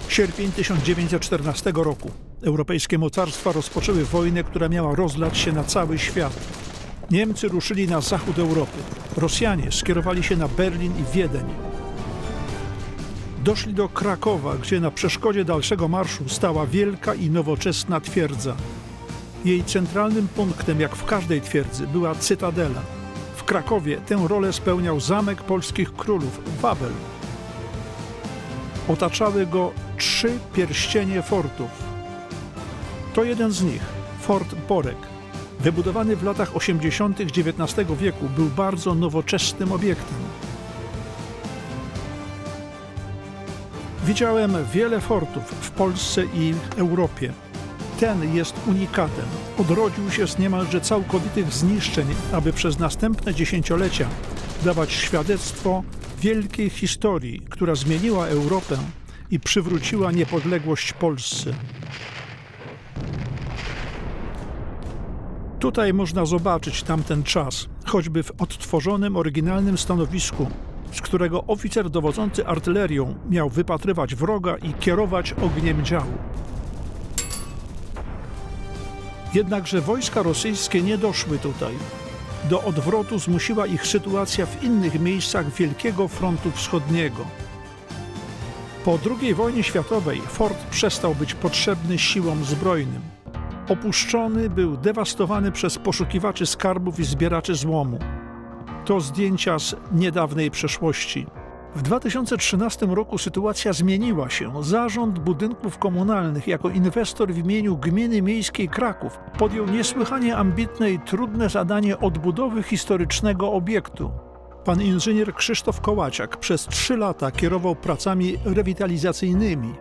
Sierpień 1914 roku. Europejskie mocarstwa rozpoczęły wojnę, która miała rozlać się na cały świat. Niemcy ruszyli na zachód Europy. Rosjanie skierowali się na Berlin i Wiedeń. Doszli do Krakowa, gdzie na przeszkodzie dalszego marszu stała wielka i nowoczesna twierdza. Jej centralnym punktem, jak w każdej twierdzy, była cytadela. W Krakowie tę rolę spełniał zamek polskich królów, Wawel. Otaczały go 3 pierścienie fortów. To jeden z nich, Fort Borek. Wybudowany w latach 80. XIX wieku, był bardzo nowoczesnym obiektem. Widziałem wiele fortów w Polsce i Europie. Ten jest unikatem. Odrodził się z niemalże całkowitych zniszczeń, aby przez następne dziesięciolecia dawać świadectwo wielkiej historii, która zmieniła Europę i przywróciła niepodległość Polsce. Tutaj można zobaczyć tamten czas, choćby w odtworzonym, oryginalnym stanowisku, z którego oficer dowodzący artylerią miał wypatrywać wroga i kierować ogniem działu. Jednakże wojska rosyjskie nie doszły tutaj. Do odwrotu zmusiła ich sytuacja w innych miejscach Wielkiego Frontu Wschodniego. Po II wojnie światowej fort przestał być potrzebny siłom zbrojnym. Opuszczony, był dewastowany przez poszukiwaczy skarbów i zbieraczy złomu. To zdjęcia z niedawnej przeszłości. W 2013 roku sytuacja zmieniła się. Zarząd Budynków Komunalnych jako inwestor w imieniu Gminy Miejskiej Kraków podjął niesłychanie ambitne i trudne zadanie odbudowy historycznego obiektu. Pan inżynier Krzysztof Kołaciak przez 3 lata kierował pracami rewitalizacyjnymi.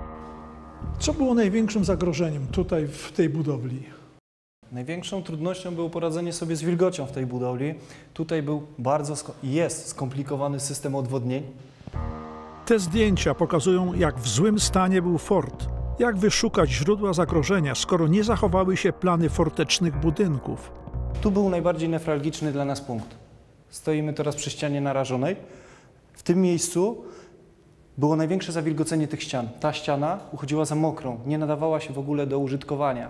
Co było największym zagrożeniem tutaj w tej budowli? Największą trudnością było poradzenie sobie z wilgocią w tej budowli. Tutaj jest skomplikowany system odwodnień. Te zdjęcia pokazują, jak w złym stanie był fort. Jak wyszukać źródła zagrożenia, skoro nie zachowały się plany fortecznych budynków? Tu był najbardziej newralgiczny dla nas punkt. Stoimy teraz przy ścianie narażonej. W tym miejscu było największe zawilgocenie tych ścian. Ta ściana uchodziła za mokrą, nie nadawała się w ogóle do użytkowania.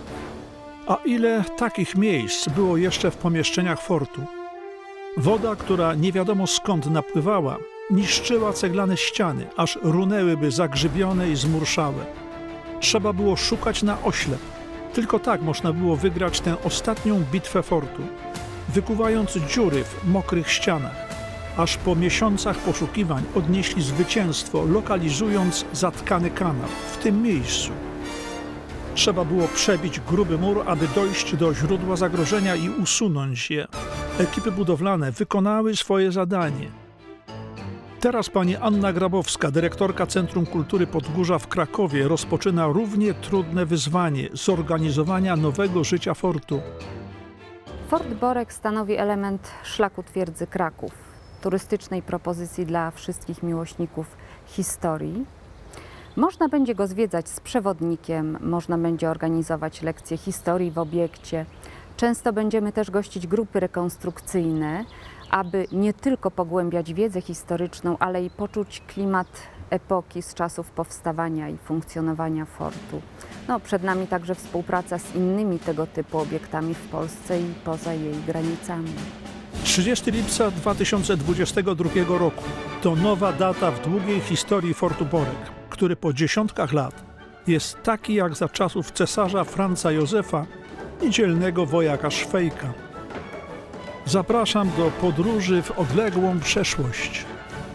A ile takich miejsc było jeszcze w pomieszczeniach fortu? Woda, która nie wiadomo skąd napływała, niszczyła ceglane ściany, aż runęłyby zagrzybione i zmurszałe. Trzeba było szukać na oślep. Tylko tak można było wygrać tę ostatnią bitwę fortu, wykuwając dziury w mokrych ścianach. Aż po miesiącach poszukiwań odnieśli zwycięstwo, lokalizując zatkany kanał w tym miejscu. Trzeba było przebić gruby mur, aby dojść do źródła zagrożenia i usunąć je. Ekipy budowlane wykonały swoje zadanie. Teraz pani Anna Grabowska, dyrektorka Centrum Kultury Podgórza w Krakowie, rozpoczyna równie trudne wyzwanie zorganizowania nowego życia fortu. Fort Borek stanowi element szlaku twierdzy Kraków, turystycznej propozycji dla wszystkich miłośników historii. Można będzie go zwiedzać z przewodnikiem, można będzie organizować lekcje historii w obiekcie. Często będziemy też gościć grupy rekonstrukcyjne, aby nie tylko pogłębiać wiedzę historyczną, ale i poczuć klimat epoki z czasów powstawania i funkcjonowania fortu. Przed nami także współpraca z innymi tego typu obiektami w Polsce i poza jej granicami. 30 lipca 2022 roku to nowa data w długiej historii Fortu Borek, który po dziesiątkach lat jest taki jak za czasów cesarza Franza Józefa i dzielnego wojaka Szwejka. Zapraszam do podróży w odległą przeszłość.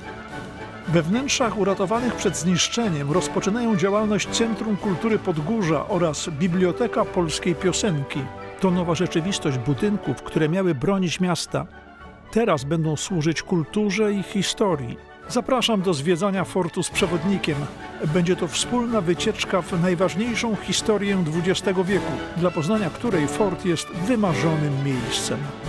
We wnętrzach uratowanych przed zniszczeniem rozpoczynają działalność Centrum Kultury Podgórza oraz Biblioteka Polskiej Piosenki. To nowa rzeczywistość budynków, które miały bronić miasta. Teraz będą służyć kulturze i historii. Zapraszam do zwiedzania fortu z przewodnikiem. Będzie to wspólna wycieczka w najważniejszą historię XX wieku, dla poznania której fort jest wymarzonym miejscem.